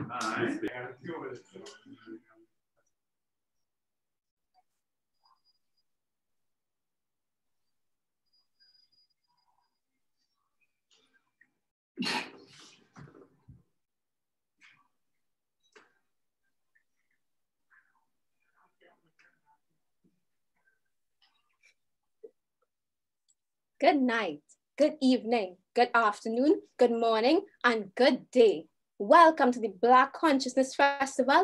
Good night, good evening, good afternoon, good morning, and good day. Welcome to the Black Consciousness Festival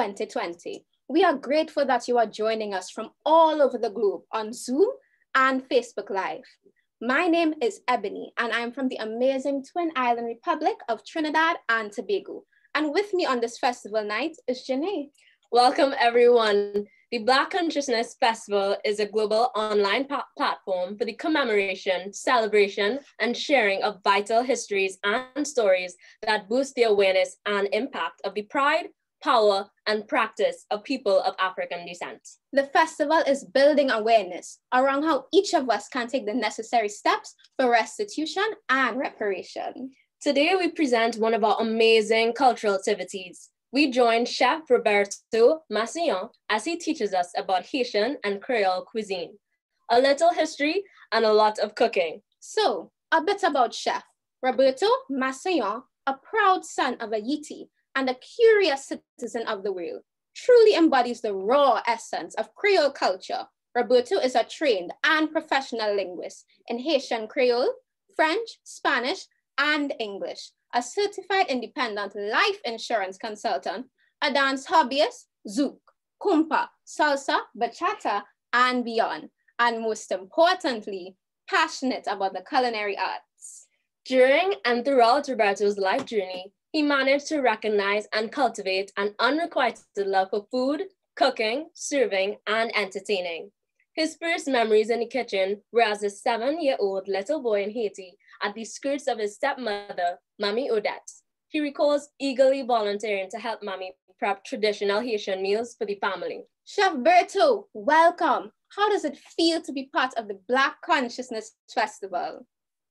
2020. We are grateful that you are joining us from all over the globe on Zoom and Facebook Live. My name is Ebony, and I'm from the amazing Twin Island Republic of Trinidad and Tobago. And with me on this festival night is Janae. Welcome, everyone. The Black Consciousness Festival is a global online platform for the commemoration, celebration, and sharing of vital histories and stories that boost the awareness and impact of the pride, power, and practice of people of African descent. The festival is building awareness around how each of us can take the necessary steps for restitution and reparation. Today, we present one of our amazing cultural activities. We join Chef Roberto Massillon as he teaches us about Haitian and Creole cuisine, a little history and a lot of cooking. So, a bit about Chef Roberto Massillon, a proud son of a Yiti and a curious citizen of the world, truly embodies the raw essence of Creole culture. Roberto is a trained and professional linguist in Haitian Creole, French, Spanish, and English, a certified independent life insurance consultant, a dance hobbyist, zouk, kumpa, salsa, bachata, and beyond. And most importantly, passionate about the culinary arts. During and throughout Roberto's life journey, he managed to recognize and cultivate an unrequited love for food, cooking, serving, and entertaining. His first memories in the kitchen were as a 7-year-old little boy in Haiti at the skirts of his stepmother, Mamie Odette. He recalls eagerly volunteering to help Mamie prep traditional Haitian meals for the family. Chef Berto, welcome. How does it feel to be part of the Black Consciousness Festival?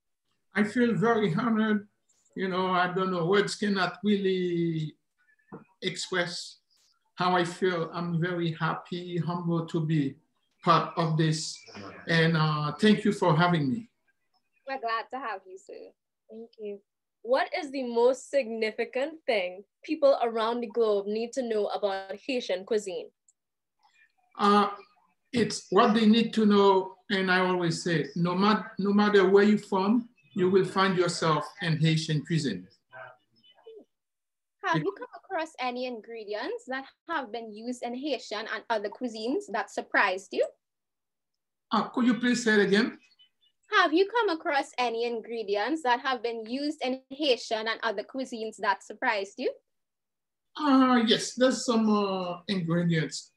I feel very honored. You know, I don't know, words cannot really express how I feel. I'm very happy, humbled to be part of this. And thank you for having me. We're glad to have you, sir. Thank you. What is the most significant thing people around the globe need to know about Haitian cuisine? It's what they need to know, and I always say, no matter where you're from, you will find yourself in Haitian cuisine. Have you come across any ingredients that have been used in Haitian and other cuisines that surprised you? Could you please say it again? Have you come across any ingredients that have been used in Haitian and other cuisines that surprised you? Yes, there's some ingredients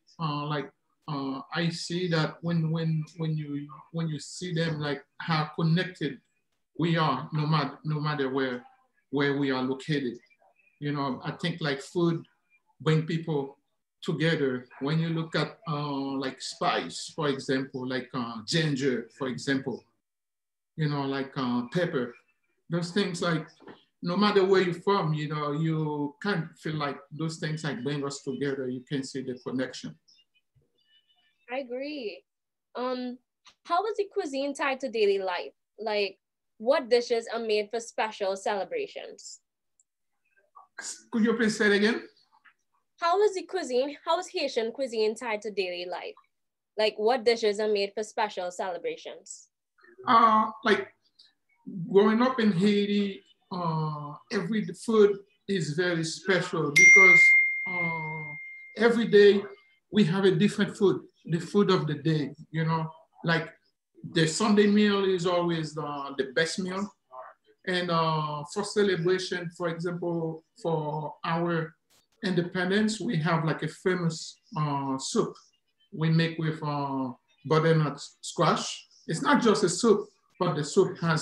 I see that when you see them, like how connected we are, no matter where we are located. You know, I think like food bring people together. When you look at like spice, for example, like ginger, for example, you know, like pepper, those things, like no matter where you're from, you know, you kind of feel like those things like bring us together. You can see the connection. I agree. How is the cuisine tied to daily life? Like, what dishes are made for special celebrations? Could you please say it again? How is Haitian cuisine tied to daily life? Like, what dishes are made for special celebrations? Like growing up in Haiti, every food is very special because every day we have a different food, the food of the day, you know, like the Sunday meal is always the best meal. And for celebration, for example, for our independence, we have like a famous soup we make with butternut squash. It's not just a soup, but the soup has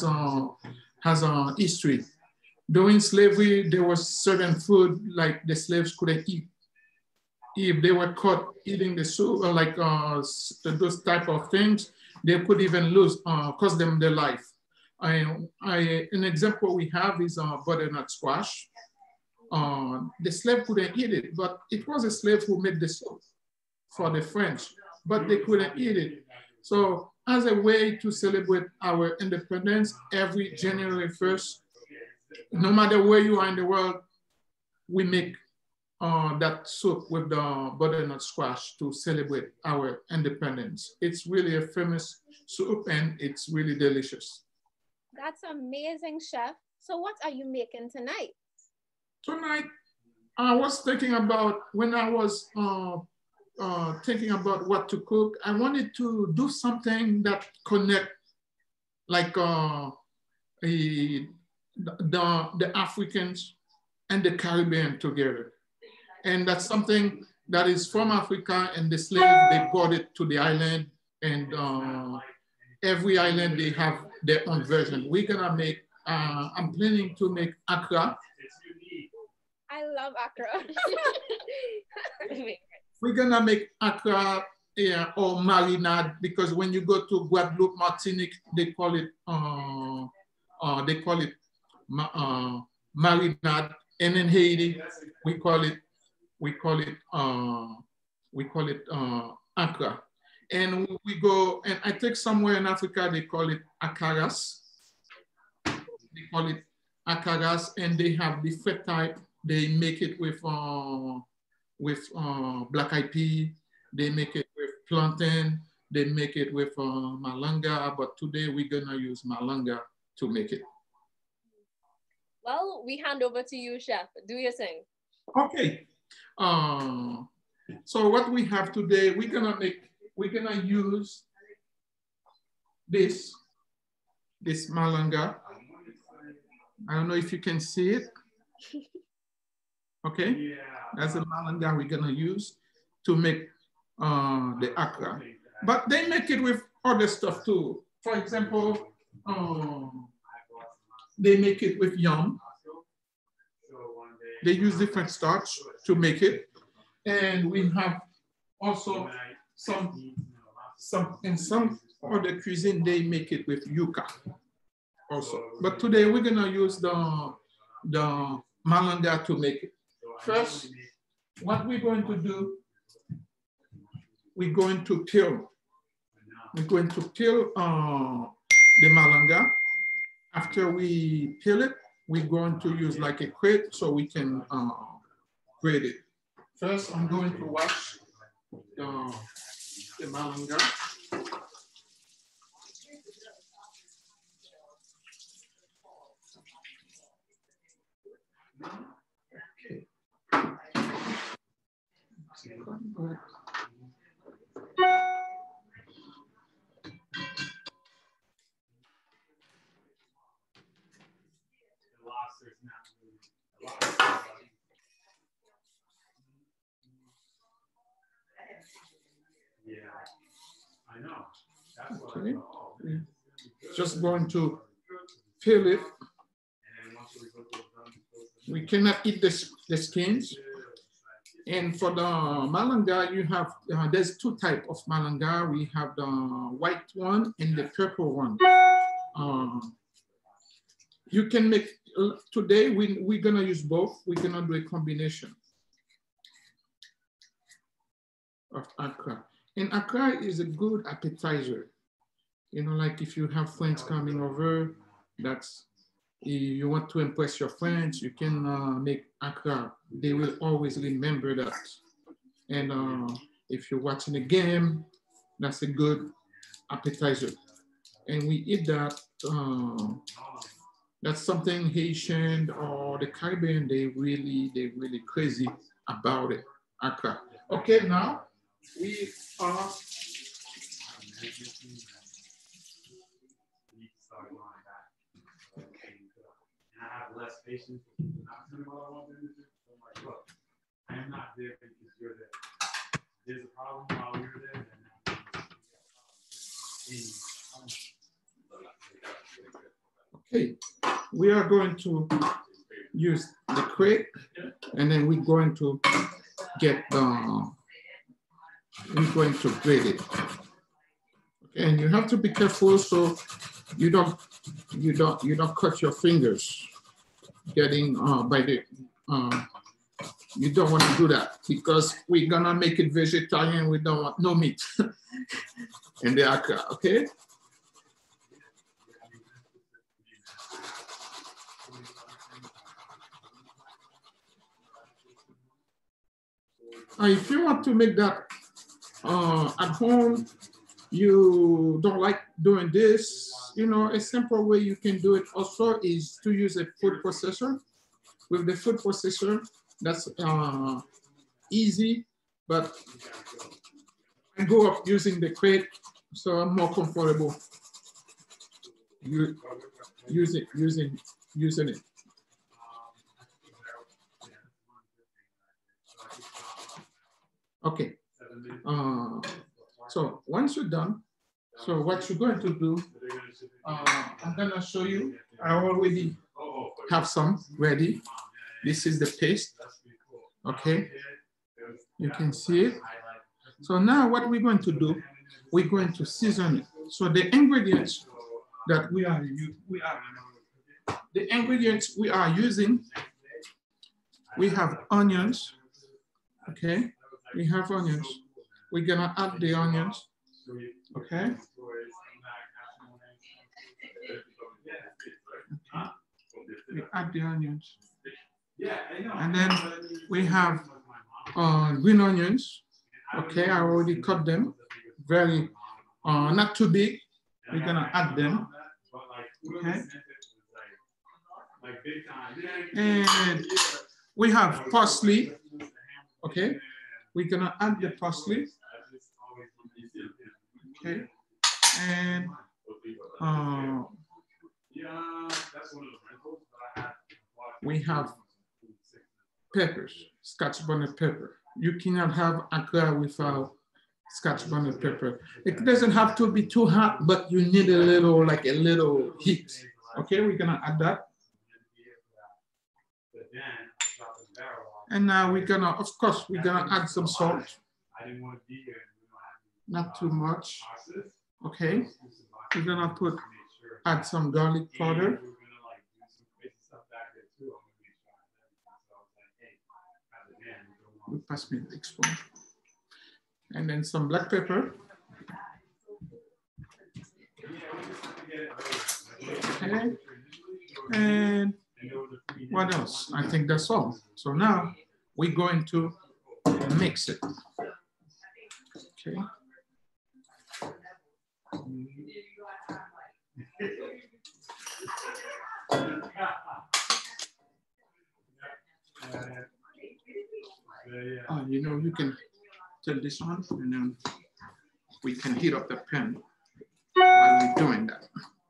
a history. During slavery, there was certain food like the slaves couldn't eat. If they were caught eating the soup, or like those type of things, they could even cost them their life. An example we have is butternut squash. the slave couldn't eat it, but it was a slave who made the soup for the French, but they couldn't eat it. So as a way to celebrate our independence, every January 1st, no matter where you are in the world, we make that soup with the butternut squash to celebrate our independence. It's really a famous soup and it's really delicious. That's amazing, Chef. So what are you making tonight? Tonight, I was thinking about, when I was thinking about what to cook, I wanted to do something that connect like the Africans and the Caribbean together. And that's something that is from Africa, and the slaves, they brought it to the island, and every island, they have their own version. We're gonna make, I'm planning to make akra. I love akra. We're gonna make akra, yeah, or marinade, because when you go to Guadeloupe, Martinique, they call it marinade, and in Haiti, we call it akra. And we go, and I think somewhere in Africa, they call it akaras. They call it akaras, and they have different type. They make it with black eyed pea. They make it with plantain. They make it with malanga, but today we're gonna use malanga to make it. Well, we hand over to you, Chef. Do your thing. Okay. So what we have today, we're gonna use this malanga. I don't know if you can see it. Okay, that's the malanga we're gonna use to make the akra. But they make it with other stuff too. For example, they make it with yam. They use different starch to make it. And we have also some other cuisine, they make it with yuca also. But today we're gonna use the malanga to make it. First, what we're going to do, we're going to peel. We're going to peel the malanga. After we peel it, we're going to use like a crate so we can grate it. First, I'm going to wash the malanga. Okay. Yeah, I know. That's what Okay. I thought. Oh, Just going to peel it. We cannot eat the skins. And for the malanga, you have, there's two types of malanga. We have the white one and the purple one. You can make, today we're gonna use both. We're gonna do a combination of akra. And akra is a good appetizer. You know, like if you have friends coming over, you want to impress your friends, you can make akra. They will always remember that. And if you're watching a game, that's a good appetizer. And we eat that. That's something Haitian or the Caribbean, they really crazy about it, akra. Okay, now we are. I have less patience with people not telling what I want them to do. So I'm like, look, I am not there because you're there. There's a problem while we were there, Okay, we are going to use the crate, and then we're going to get we're going to grate it. Okay, and you have to be careful so you don't cut your fingers getting by you don't want to do that because we're gonna make it vegetarian. We don't want no meat in the akra, okay? If you want to make that at home, you don't like doing this, you know, a simple way you can do it also is to use a food processor. With the food processor, that's easy, but I go up using the crate, so I'm more comfortable using it. Okay, so once you're done, so what you're going to do, I'm gonna show you, I already have some ready. This is the paste, okay? You can see it. So now what we're going to do, we're going to season it. So the ingredients that we are using, we have onions, okay? We have onions. We're gonna add the onions, okay? We add the onions. And then we have green onions, okay? I already cut them, very, not too big. We're gonna add them, okay? And we have parsley, okay? We're gonna add the parsley, okay? And we have peppers, Scotch bonnet pepper. You cannot have akra without Scotch bonnet pepper. It doesn't have to be too hot, but you need a little, like a little heat. Okay, we're gonna add that. And now we're gonna, of course, we're gonna add some salt. Not too much. Okay, we're gonna add some garlic powder. You pass me the big spoon. And then some black pepper. Okay. And what else? I think that's all. So now we're going to mix it. Okay. You know, you can turn this on and then we can heat up the pan while we're doing that.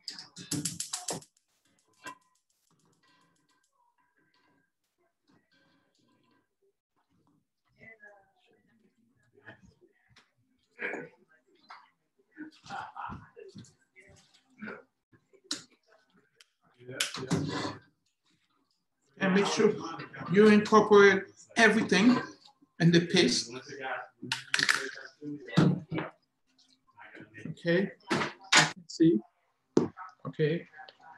And make sure you incorporate everything in the paste. Okay, you can see. Okay.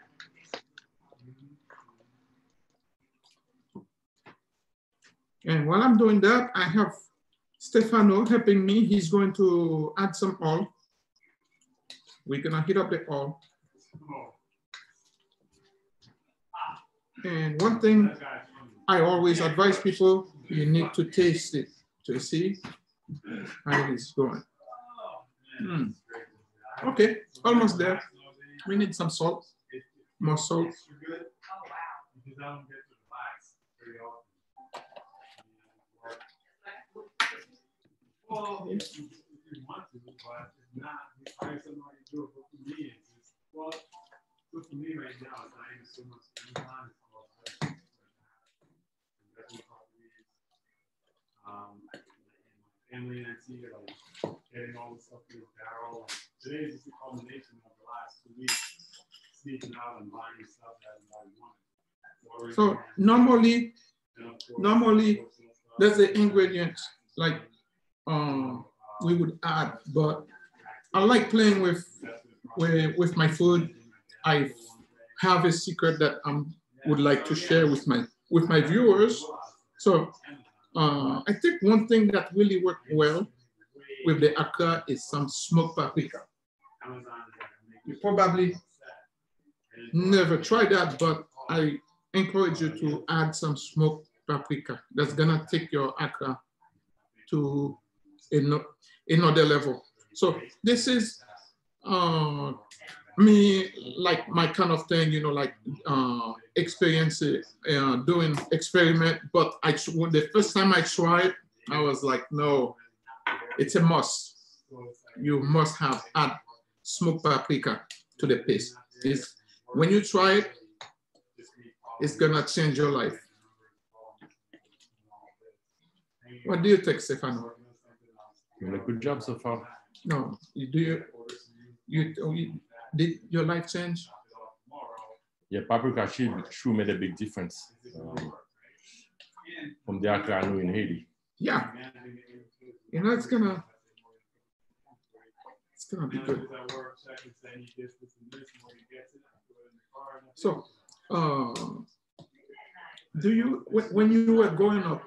And while I'm doing that, I have Stefano helping me. He's going to add some oil. We're gonna heat up the oil. And one thing I always advise people, you need to taste it to see how it is going. Okay, almost there. We need some salt, more salt. Okay. For me right now, it's not even so much time. Family and I see like getting all the stuff in the barrel. Today is just a culmination of the last 2 weeks, sneaking out and buying stuff that I wanted. So normally there's the ingredients like we would add, but I like playing with my food. I have a secret that I would like to share with with my viewers. So I think one thing that really worked well with the Accra is some smoked paprika. You probably never tried that, but I encourage you to add some smoked paprika. That's gonna take your Accra to another level. So this is me, like my kind of thing, you know, like experience doing experiment. But when the first time I tried, I was like, no, it's a must. You must have add smoked paprika to the paste. When you try it, it's gonna change your life. What do you think, Stefano? You're doing a good job so far. No, did your life change? Yeah, paprika sure made a big difference from the Accra I know in Haiti. Yeah, you know, it's gonna be good. So, do you when you were growing up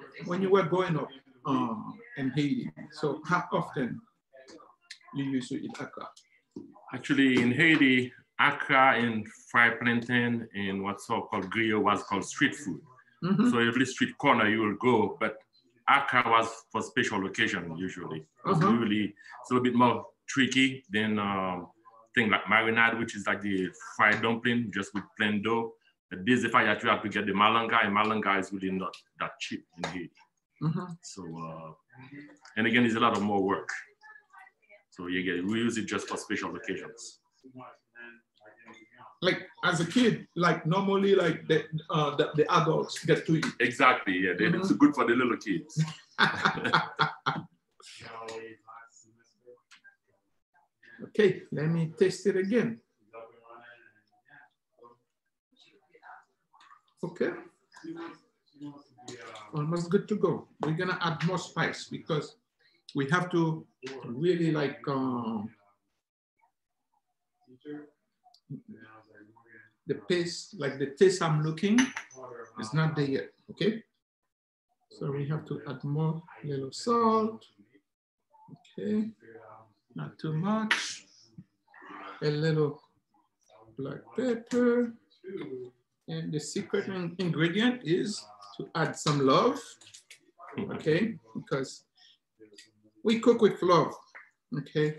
in Haiti? So, how often you used to eat Accra? Actually, in Haiti, Accra and fried plantain and what's so called griot was called street food. Mm-hmm. So every street corner you will go, but Accra was for special occasion usually. Usually it's a little bit more tricky than thing like marinade, which is like the fried dumpling just with plain dough. But this is the fact that you have to get the malanga, and malanga is really not that cheap in Haiti. Mm-hmm. So and again, it's a lot of more work. So we use it just for special occasions. Like as a kid, like normally, like the adults get to eat. Exactly, yeah. It's good for the little kids. Okay, let me taste it again. Okay, almost good to go. We're gonna add more spice because we have to really like the paste, like the taste I'm looking is not there yet, okay? So we have to add more little salt, okay? Not too much. A little black pepper. And the secret ingredient is to add some love, okay? Because we cook with love, okay?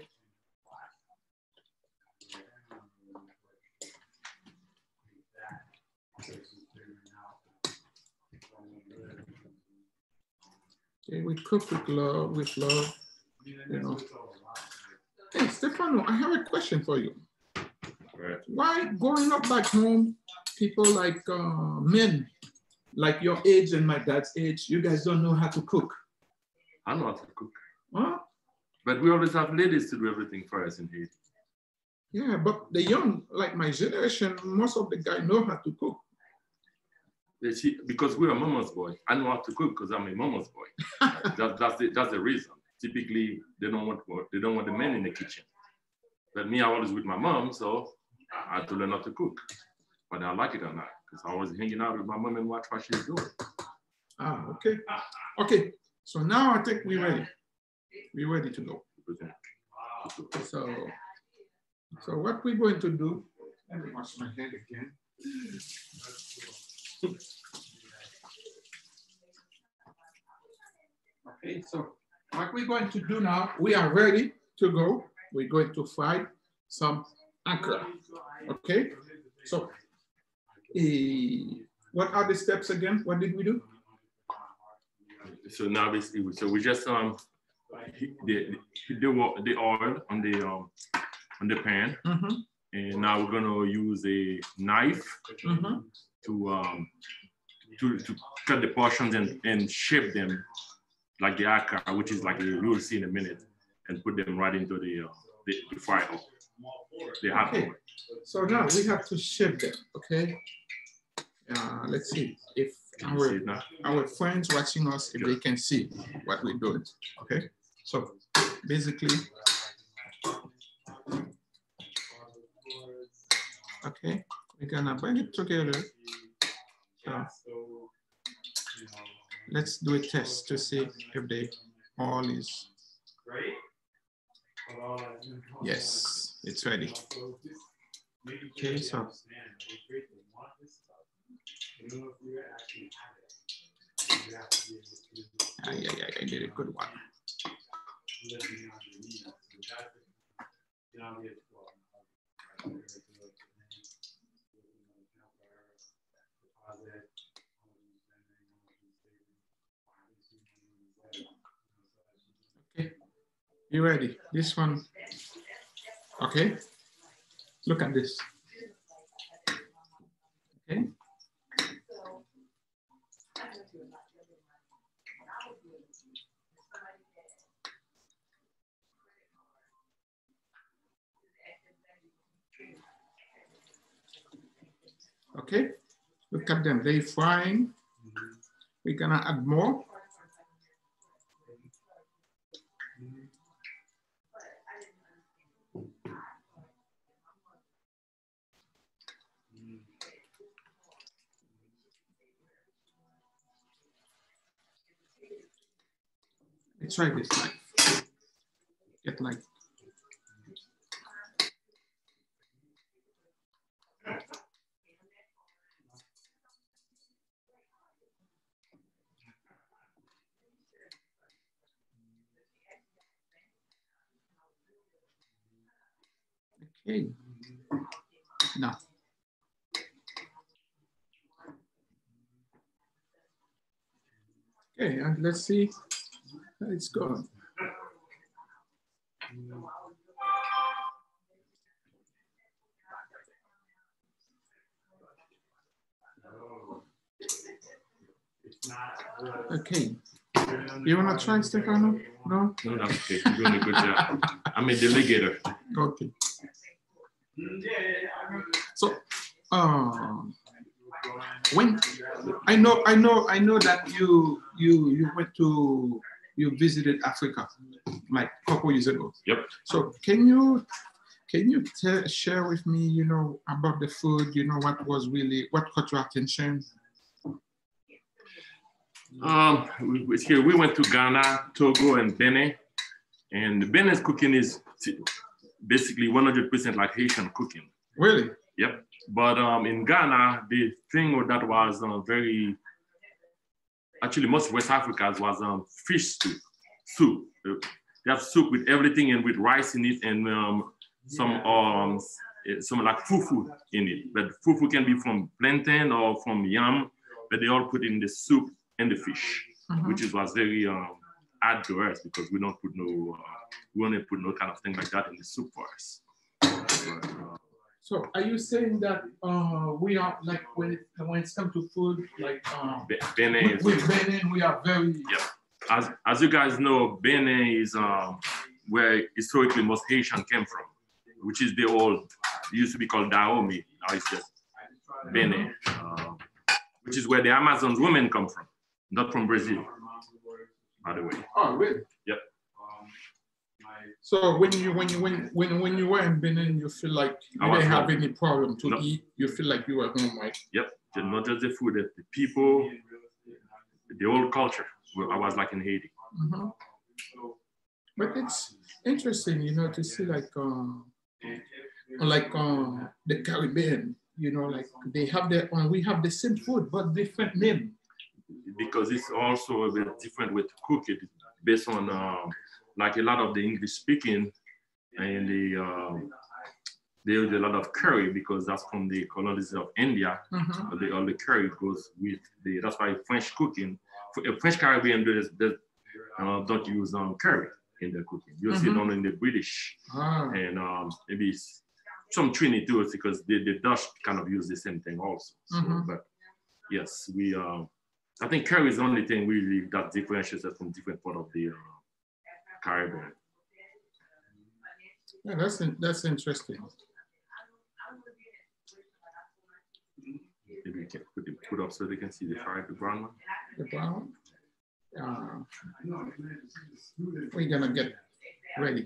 Okay, we cook with love, you know. Hey, Stefano, I have a question for you. Right. Why growing up back home, people like men, like your age and my dad's age, you guys don't know how to cook? I know how to cook. Huh? But we always have ladies to do everything for us in Haiti. Yeah, but the young, like my generation, most of the guys know how to cook. Because we're a mama's boy. I know how to cook because I'm a mama's boy. That's the reason. Typically, they don't want the men in the kitchen. But me, I was with my mom, so I had to learn how to cook. Whether I like it or not, because I was hanging out with my mom and watch what she's doing. Ah, okay. Okay, so now I think we're ready. We're ready to go. So what we're going to do, let me wash my hand again. Okay, so what we're going to do now, we are ready to go. We're going to fry some Accra. Okay, so what are the steps again? What did we do? So now we just the oil on the pan, and now we're gonna use a knife to cut the portions and shape them like the Accra, which is like we will see in a minute, and put them right into the fry oil. Okay. So now we have to shape them. Okay. Let's see if our friends watching us, if they can see what we're doing. Okay. So basically, okay, we're gonna bring it together. So let's do a test to see if they all is. Yes, it's ready. Okay, so. Yeah, I did a good one. Okay, you ready? This one. Okay, look at this. Okay. Okay, look at them, they're frying. We're gonna add more. Let's try this knife. Get like. Okay, now. Okay, and let's see how it's going. Okay, you wanna try, Stefano? No? No, that's okay. You're doing a good job. I'm a delegator. Okay. So, when I know that you went to, you visited Africa like a couple years ago. Yep. So can you share with me, you know, about the food, you know, what caught your attention? We went to Ghana, Togo, and Benin. And Benin's cooking is basically 100% like Haitian cooking. Really? Yep. But in Ghana, the thing that was actually most West Africa's was fish soup. They have soup with everything and with rice in it and some like fufu in it. But fufu can be from plantain or from yam, but they all put in the soup and the fish, which was very add to us because we don't put no kind of thing like that in the soup for us. So are you saying that we are like when it comes to food, like Benin with Benin, we are very as you guys know, Benin is where historically most Haitian came from, which is the old used to be called Dahomey. Now it's just Benin, which is where the Amazon's women come from, not from Brazil, by the way. Oh, really? Yep. So when you were in Benin, you feel like you didn't have any problem to eat. You feel like you were home, right? Yep. Not just the food, the people, the whole culture. I was like in Haiti. But it's interesting, you know, to see like the Caribbean. You know, like they have their own. We have the same food, but different name. Because it's also a bit different way to cook it, based on like a lot of the English speaking, and they use a lot of curry because that's from the colonization of India. All the curry goes with the. That's why French cooking, French Caribbean don't use curry in their cooking. You see it only in the British and maybe some Trinity too, because the Dutch kind of use the same thing also. So, but yes, we. I think curry is the only thing really that differentiates us from different part of the Caribbean. Yeah, that's interesting. Maybe you can put up so they can see the brown one. The brown. We're gonna get ready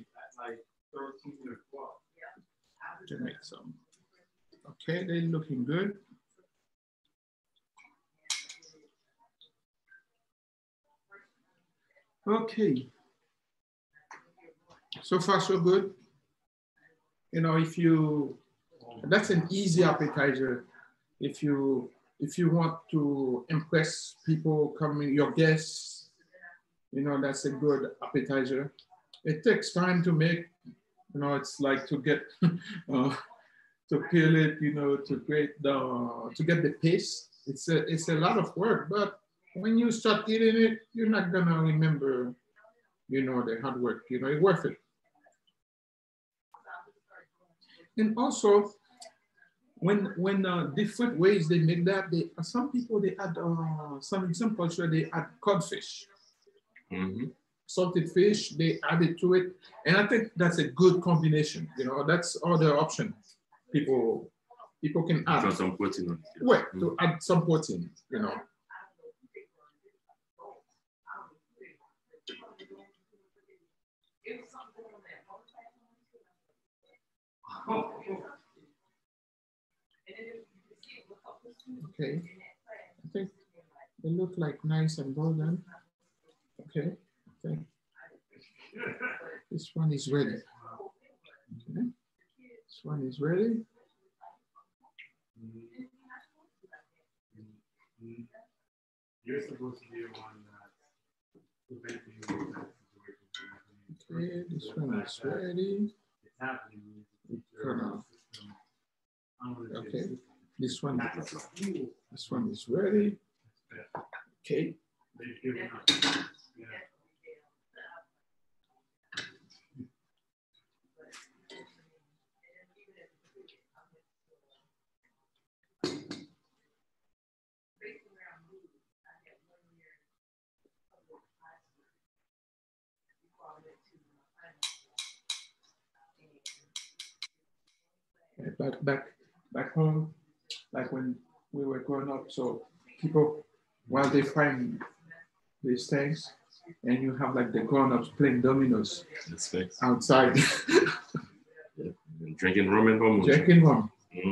to make some. Okay, they're looking good. Okay. So far, so good. You know, that's an easy appetizer. If you want to impress people coming, your guests, you know, that's a good appetizer. It takes time to make. You know, it's like to get to peel it, you know, to get the paste. It's a lot of work, but when you start eating it, you're not gonna remember, you know, the hard work. You know, it's worth it. And also, when different ways they make that, some people they add some examples where they add codfish, salted fish. They add it to it, and I think that's a good combination. You know, that's other option people can add. Some protein. Well, to add some protein. You know. Okay, I think they look like nice and golden. Okay, okay. This one is ready. Okay. This one is ready. You're supposed to be the one that's preventing that situation. Okay, this one is ready. It's happening. Okay, this one is ready. Okay. Back home, like when we were growing up, so people, while they find these things, and you have like the grown-ups playing dominoes outside. Yeah. Drinking rum and rum. Drinking rum.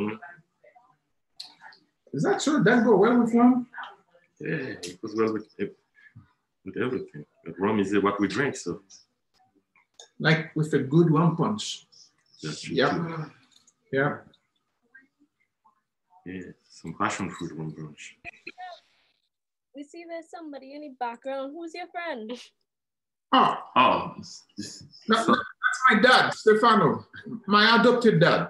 Is that true? That go well with rum? Yeah, it goes well with everything. But rum is what we drink, so. Like with a good rum punch. Yeah. Yeah. Yeah, some passion fruit rum punch. We see there's somebody in the background. Who's your friend? That's my dad, Stefano, my adopted dad.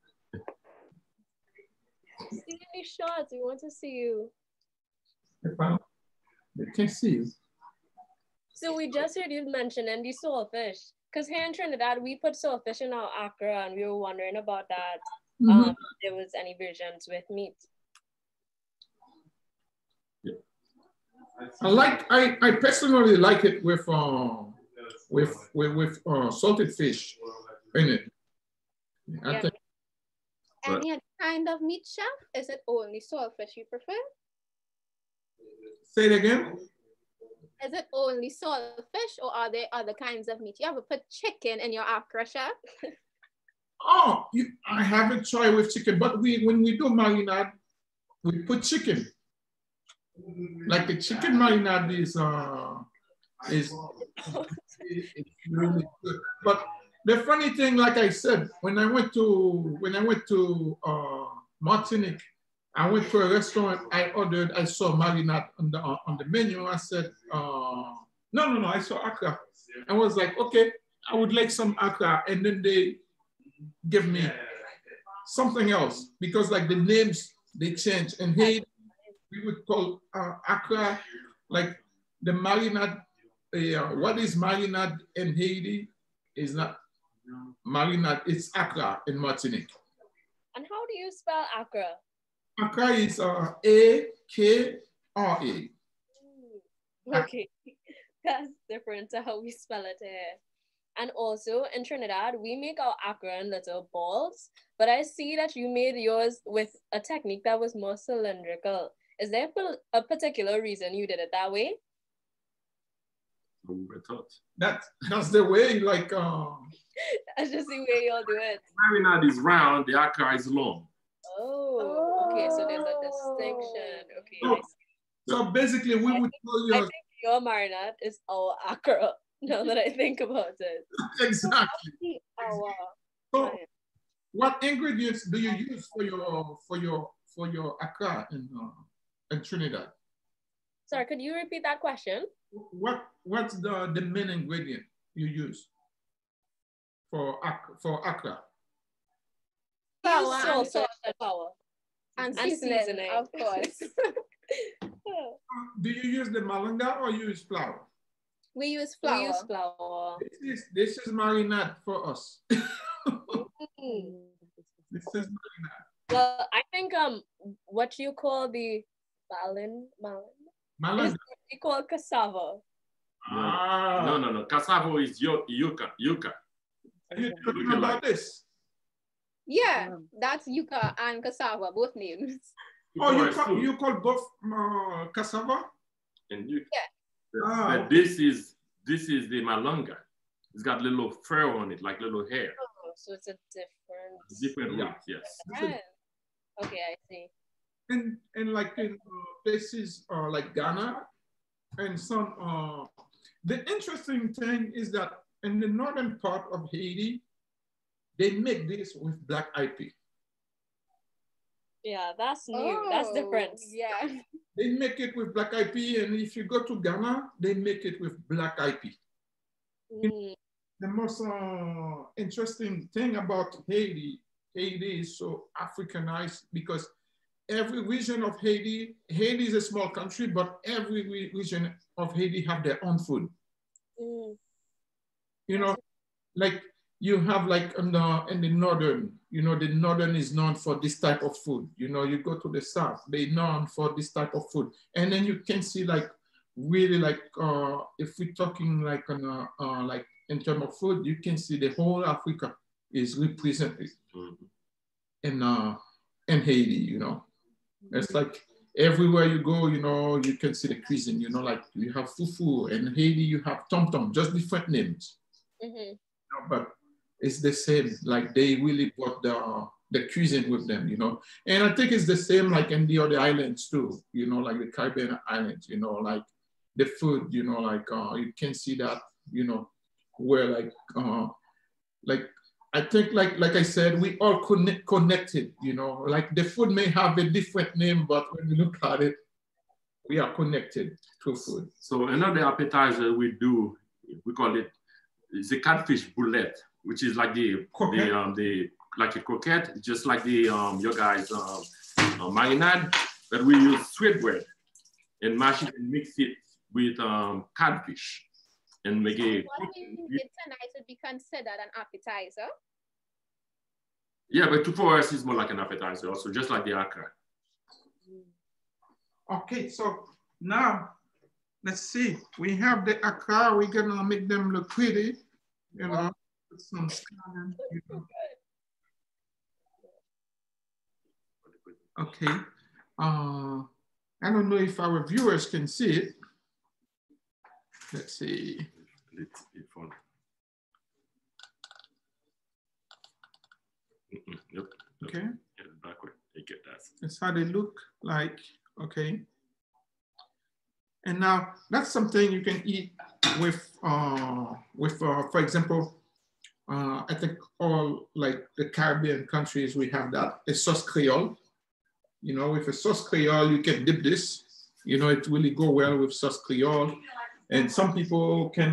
See any shots? We want to see you. Stefano, they can't see you. So we just heard you mentioning the saltfish. Because here in Trinidad, we put saltfish in our akra, and we were wondering about that. If there was any versions with meat. I personally like it with salted fish in it. Yeah. Any other kind of meat, chef? Is it only saltfish you prefer? Say it again. Is it only saltfish, or are there other kinds of meat? You ever put chicken in your akra, chef? I haven't tried with chicken, but when we do marinade, we put chicken. Like the chicken marinade is really good. But the funny thing, like I said, when I went to Martinique, I went to a restaurant. I saw marinade on the menu. I said, no, I saw akra. I was like, okay, I would like some akra, and then they give me something else because like the names they change. And here we would call akra like the marinade. What is marinade in Haiti is not marinade, it's akra in Martinique. And how do you spell akra? Akra is A-K-R-A. Okay, that's different to how we spell it here. And also in Trinidad, we make our akra in little balls, but I see that you made yours with a technique that was more cylindrical. Is there a particular reason you did it that way? That's the way, like. That's just the way y'all do it. Marinade is round, the akra is long. Oh, okay, so there's a distinction. Okay. So basically, we would call yours your marinade is our akara. Now that I think about it. Exactly. Our So, what ingredients do you use for your akra in Trinidad? Sorry, could you repeat that question? What's the main ingredient you use for akra? flour Salt and power. and And seasoning, seasoning. of course. Do you use the malanga or use flour? We use We flour. use flour. This is marinade for us. Mm. This is marinade. Well, I think what you call the malin is Malanga. what we call cassava. Ah. No. Cassava is yuca. Are you talking about this? Yeah, that's yuca and cassava, both names. Oh, you call both cassava? And you, Ah, but this is the malanga. It's got little fur on it, like little hair. Oh, so it's a different Root, yes. brand. Okay, I see. And like in places like Ghana and some, the interesting thing is that in the northern part of Haiti, they make this with black eyed pea. Yeah, that's new. That's different. Yeah. They make it with black eyed pea, and if you go to Ghana, they make it with black eyed pea. Mm. The most interesting thing about Haiti is so Africanized because every region of Haiti is a small country, but every region of Haiti have their own food. Mm. You know, like you have like in the northern, the northern is known for this type of food. You go to the south, they're known for this type of food. And then you can see like really like if we're talking like on like in terms of food, you can see the whole Africa is represented in Haiti. It's like everywhere you go, you can see the cuisine. Like you have fufu, and Haiti you have tom tom, just different names. Mm-hmm. But it's the same. Like they really brought the cuisine with them. And I think it's the same like in the other islands too. Like the Caribbean islands. Like the food. Like you can see that. Where like I think like I said, we all connected. Like the food may have a different name, but when you look at it, we are connected to food. So another appetizer we do, we call it the catfish boulette, which is like the like a croquette, just like the your guys marinade, but we use sweet bread and mash it and mix it with catfish and make it. What in tonight would be considered an appetizer? Yeah, but for us, it's more like an appetizer, also just like the akra. Okay, so now let's see. We have the akra. We're gonna make them look pretty, Put some skin, Okay. I don't know if our viewers can see it. Let's see. Let's see fun. Yep. Okay. Get it backward. You get that. That's how they look like. Okay. And now that's something you can eat with for example, I think all like the Caribbean countries, we have that, a sauce Creole. With a sauce Creole, you can dip this. It really go well with sauce Creole. And some people can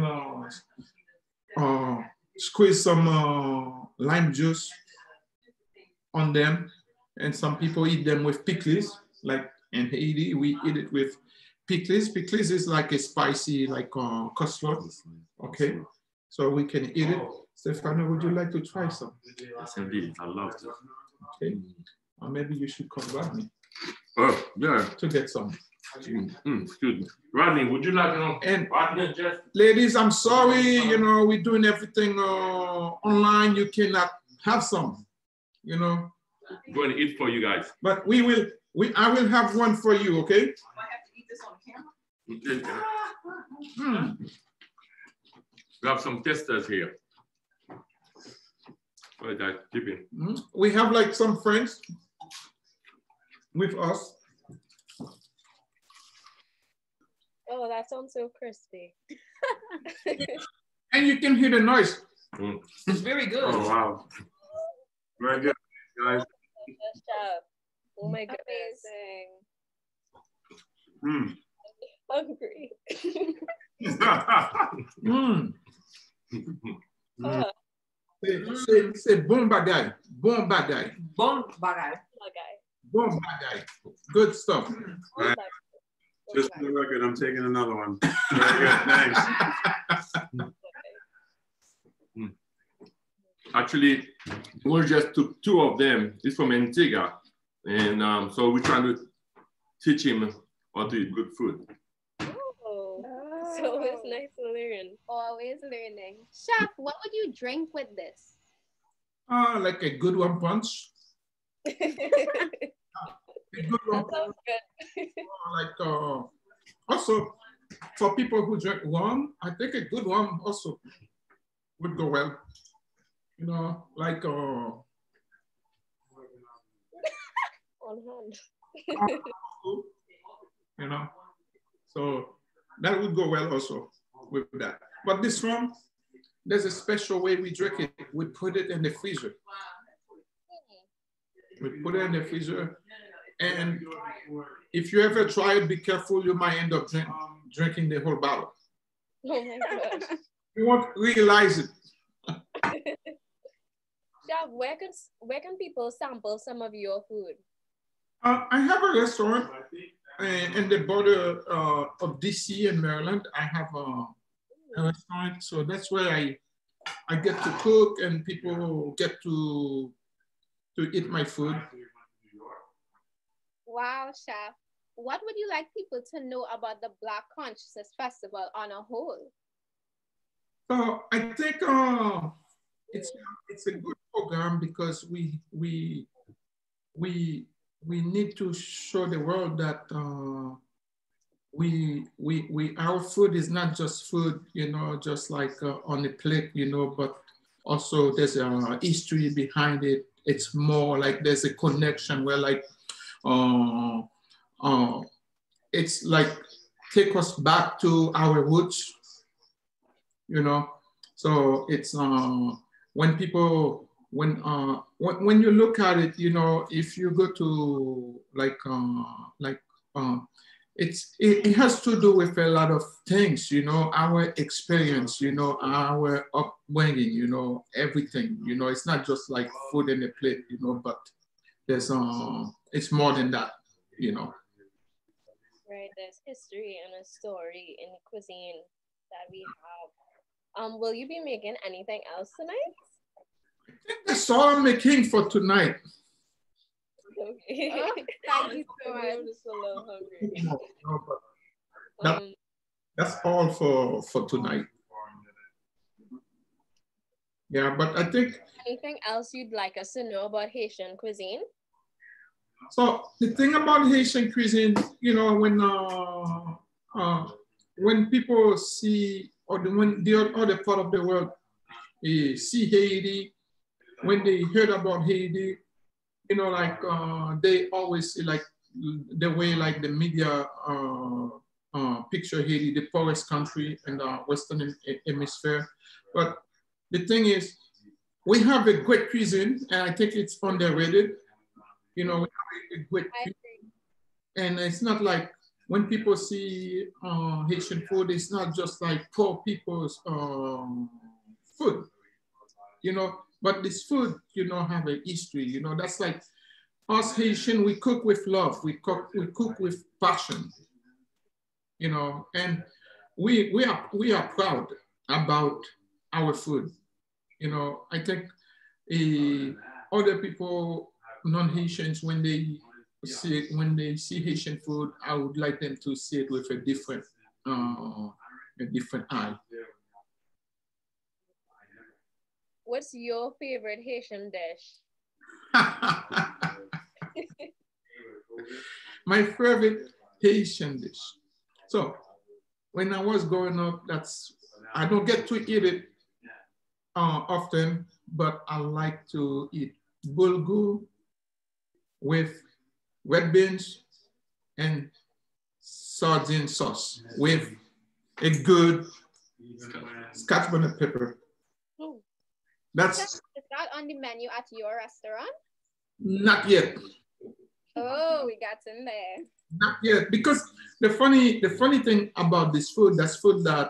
squeeze some lime juice on them. And some people eat them with pickles. Like in Haiti, we eat it with pickles. Pickles is like a spicy, like custard. Okay, so we can eat it. Stefano, would you like to try some? Yes, indeed. I love it. Okay, or maybe you should come back me. Oh, yeah. To get some. Excuse me. Rodney, would you like to And Rodney, just... ladies, I'm sorry, we're doing everything online. You cannot have some, I'm going to eat for you guys. But I will have one for you, okay? Do I have to eat this on camera? We have some testers here. What is that? Dipping. We have like some friends with us. Oh, that sounds so crispy. And you can hear the noise. Mm. It's very good. Oh, wow. Very good, guys. Yes, chef. Oh my goodness. Mm. Hungry. Mm. Oh, Say bon bagay. Bon bagay. Bon bagay. okay. Bon bagay. Good stuff. All right. Just for the record, I'm taking another one. Very good, thanks. Actually, we just took two of them. It's from Antigua. And so we're trying to teach him how to eat good food. Oh, so it's nice to learn. Always learning. Chef, what would you drink with this? Like a good one punch. A good one That punch. sounds good. Like also for people who drink rum, I think a good one also would go well. You know, like On hand. you know, so that would go well also with that. But this rum, there's a special way we drink it. We put it in the freezer. We put it in the freezer, and if you ever try it, be careful. You might end up drinking the whole bottle. Oh my gosh. You won't realize it. Chef, where can people sample some of your food? I have a restaurant in the border of DC and Maryland. I have a restaurant, so that's where I get to cook and people get to eat my food. Wow, Chef. What would you like people to know about the Black Consciousness Festival on a whole? So I think it's a good program because we need to show the world that our food is not just food, you know, just like on a plate, you know, but also there's a history behind it. It's more like there's a connection where like it's like take us back to our roots, you know. So it's when people when you look at it, you know, if you go to it has to do with a lot of things, you know, our experience, you know, our upbringing, you know, everything, you know, it's not just like food in a plate, you know, but there's it's more than that, you know. Right, there's history and a story in cuisine that we have. Will you be making anything else tonight? I think that's all I'm making for tonight. Okay. Oh, thank you so much. I'm just a little hungry. No, but that's all for tonight. Yeah, but I think Anything else you'd like us to know about Haitian cuisine? so. The thing about Haitian cuisine, you know, when people see when the other part of the world see Haiti, when they heard about Haiti, you know, like they always see like the way like the media picture Haiti, the poorest country in the Western Hemisphere. But the thing is, we have a great cuisine, and I think it's underrated. You know, we have a great cuisine, and it's not like when people see Haitian food, it's not just like poor people's food, you know, but this food, you know, have a history, you know, that's like us Haitian, we cook with love, we cook with passion, you know, and we are proud about our food. You know, I think other people, non-Haitians, when they see Haitian food, I would like them to see it with a different eye. What's your favorite Haitian dish? My favorite Haitian dish. So when I was growing up, I don't get to eat it often, but I like to eat bulgur with red beans and sardine sauce with a good Scotch bonnet pepper. Ooh. That's Is that on the menu at your restaurant? not yet. Oh, we got in there. Not yet, because the funny thing about this food, that's food that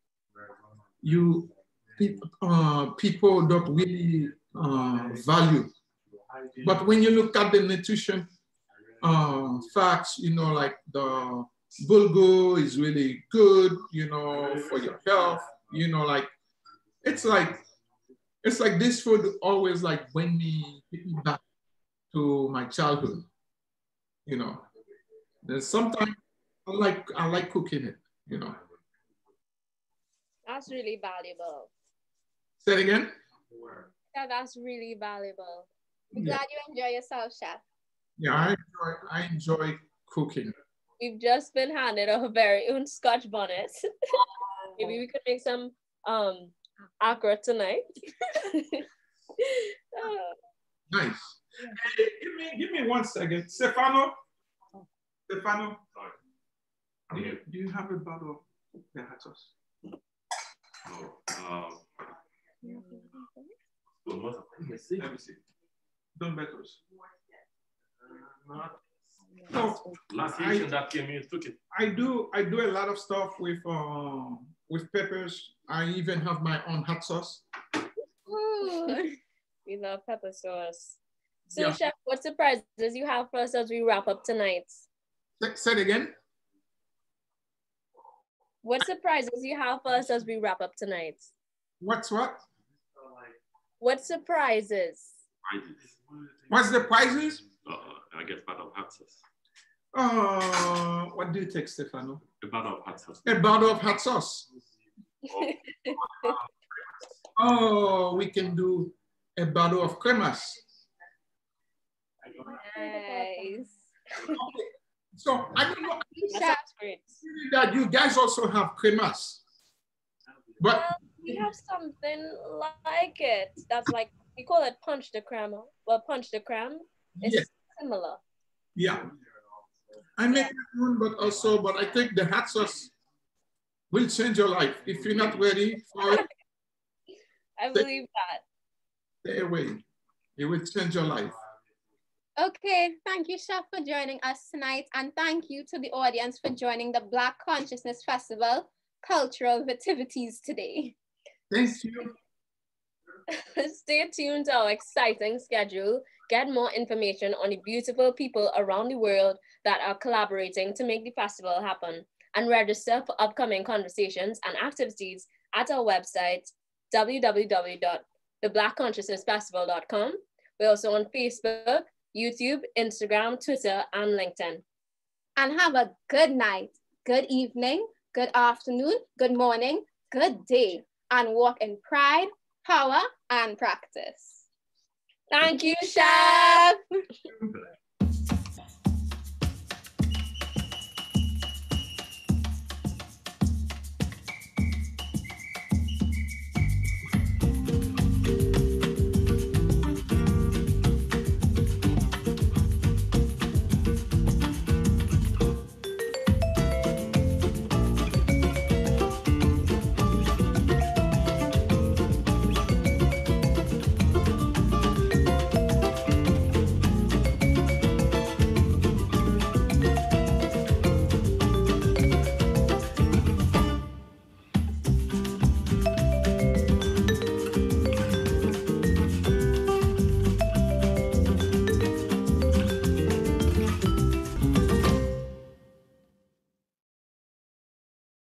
people don't really value. But when you look at the nutrition facts, you know, like the bulgur is really good, you know, for your health, you know, like it's like this food always like bring me back to my childhood, you know. There's sometimes I like cooking it, you know. That's really valuable. Say it again. Yeah, that's really valuable. I'm glad you enjoy yourself, Chef. Yeah, I enjoy cooking. We've just been handed our very own Scotch bonnet. Maybe we could make some accra tonight. Nice. Hey, give me 1 second. Stefano. Stefano. Do you have a bottle of the hot sauce? Let me see. Don't bet us. No, Last edition that came in took it. I do a lot of stuff with peppers. I even have my own hot sauce. Ooh, we love pepper sauce. So, Yeah. Chef, what surprises you have for us as we wrap up tonight? Say it again. What surprises you have for us as we wrap up tonight? What's what? What surprises? What's the prices? I get part of hot sauce. What do you take, Stefano? A bottle of hot sauce. A bottle of hot sauce. Oh, we can do a bottle of cremas. Nice. So I don't know That sounds great. that you guys also have cremas, but Well, we have something like it. That's like, we call it punch de creme. Well, punch de creme is yes, similar. yeah. I make my own, but I think the hot sauce will change your life. If you're not ready for it, I believe that. stay away. It will change your life. Okay, thank you, Chef, for joining us tonight. And thank you to the audience for joining the Black Consciousness Festival Cultural Activities today. Thank you. Stay tuned to our exciting schedule. Get more information on the beautiful people around the world that are collaborating to make the festival happen, and register for upcoming conversations and activities at our website, www.theblackconsciousnessfestival.com. We're also on Facebook, YouTube, Instagram, Twitter, and LinkedIn. And have a good night, good evening, good afternoon, good morning, good day, and walk in pride, power, and practice. Thank you, Chef.